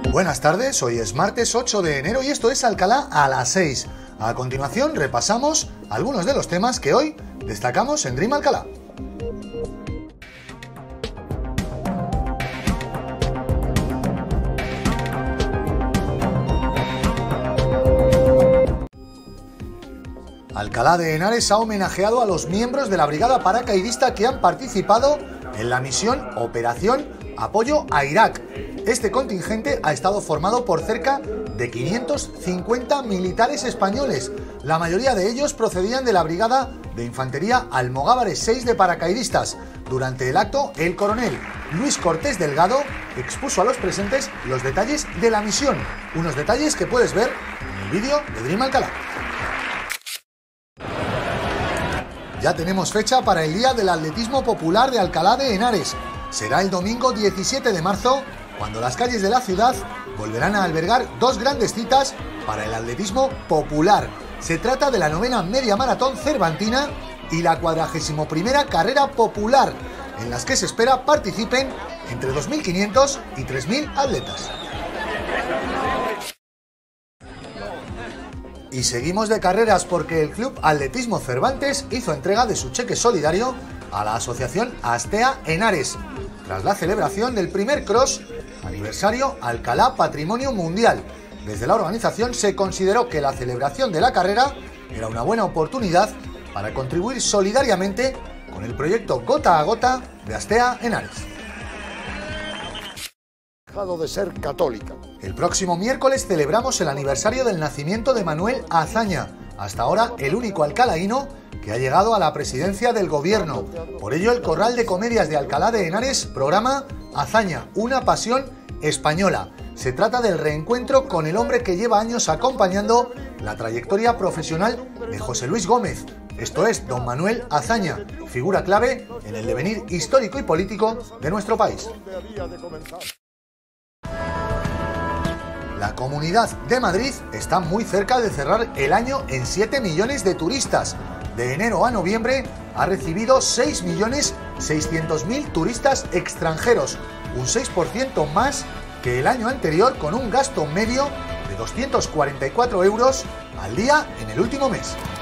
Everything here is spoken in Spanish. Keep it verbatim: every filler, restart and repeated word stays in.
Buenas tardes, hoy es martes ocho de enero y esto es Alcalá a las seis. A continuación repasamos algunos de los temas que hoy destacamos en Dream Alcalá. Alcalá de Henares ha homenajeado a los miembros de la brigada paracaidista que han participado en la misión Operación Apoyo a Irak. Este contingente ha estado formado por cerca de quinientos cincuenta militares españoles. La mayoría de ellos procedían de la brigada de infantería Almogávares seis de paracaidistas. Durante el acto, el coronel Luis Cortés Delgado expuso a los presentes los detalles de la misión, unos detalles que puedes ver en el vídeo de Dream Alcalá. Ya tenemos fecha para el Día del Atletismo Popular de Alcalá de Henares. Será el domingo diecisiete de marzo, cuando las calles de la ciudad volverán a albergar dos grandes citas para el atletismo popular. Se trata de la novena Media Maratón Cervantina y la cuadragésimo primera Carrera Popular, en las que se espera participen entre dos mil quinientos y tres mil atletas. Y seguimos de carreras porque el Club Atletismo Cervantes hizo entrega de su cheque solidario a la asociación Astea Henares, tras la celebración del primer cross aniversario Alcalá Patrimonio Mundial. Desde la organización se consideró que la celebración de la carrera era una buena oportunidad para contribuir solidariamente con el proyecto Gota a Gota de Astea Henares. Dejado de ser católica. El próximo miércoles celebramos el aniversario del nacimiento de Manuel Azaña, hasta ahora el único alcalaíno que ha llegado a la presidencia del gobierno. Por ello, el Corral de Comedias de Alcalá de Henares programa Azaña, una pasión española. Se trata del reencuentro con el hombre que lleva años acompañando la trayectoria profesional de José Luis Gómez. Esto es don Manuel Azaña, figura clave en el devenir histórico y político de nuestro país. La Comunidad de Madrid está muy cerca de cerrar el año en siete millones de turistas. De enero a noviembre ha recibido seis millones seiscientos mil turistas extranjeros, un seis por ciento más que el año anterior, con un gasto medio de doscientos cuarenta y cuatro euros al día en el último mes.